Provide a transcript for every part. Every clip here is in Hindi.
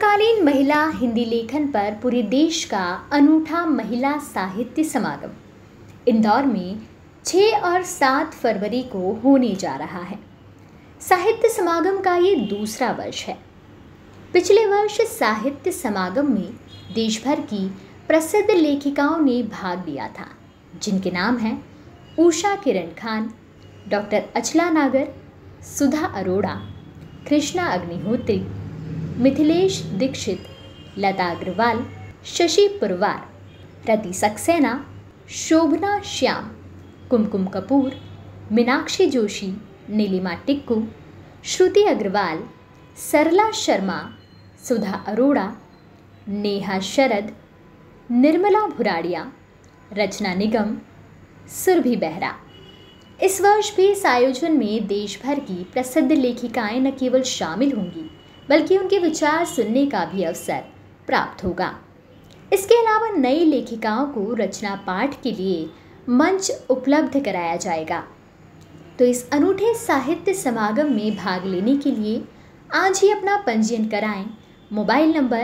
समकालीन महिला हिंदी लेखन पर पूरे देश का अनूठा महिला साहित्य समागम इंदौर में 6 और 7 फरवरी को होने जा रहा है। साहित्य समागम का ये दूसरा वर्ष है। पिछले वर्ष साहित्य समागम में देश भर की प्रसिद्ध लेखिकाओं ने भाग लिया था, जिनके नाम हैं उषा किरण खान, डॉक्टर अचला नागर, सुधा अरोड़ा, कृष्णा अग्निहोत्री, मिथिलेश दीक्षित, लता अग्रवाल, शशि पुरवार, रति सक्सेना, शोभना श्याम, कुमकुम कपूर, मीनाक्षी जोशी, नीलिमा टिक्कू, श्रुति अग्रवाल, सरला शर्मा, सुधा अरोड़ा, नेहा शरद, निर्मला भुराड़िया, रचना निगम, सुरभि बेहरा। इस वर्ष भी इस आयोजन में देश भर की प्रसिद्ध लेखिकाएं न केवल शामिल होंगी, बल्कि उनके विचार सुनने का भी अवसर प्राप्त होगा। इसके अलावा नई लेखिकाओं को रचना पाठ के लिए मंच उपलब्ध कराया जाएगा। तो इस अनूठे साहित्य समागम में भाग लेने के लिए आज ही अपना पंजीयन कराएं मोबाइल नंबर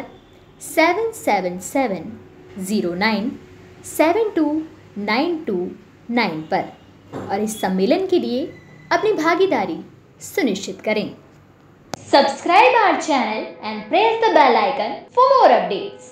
7770972929 पर और इस सम्मेलन के लिए अपनी भागीदारी सुनिश्चित करें। Subscribe our channel and press the bell icon for more updates.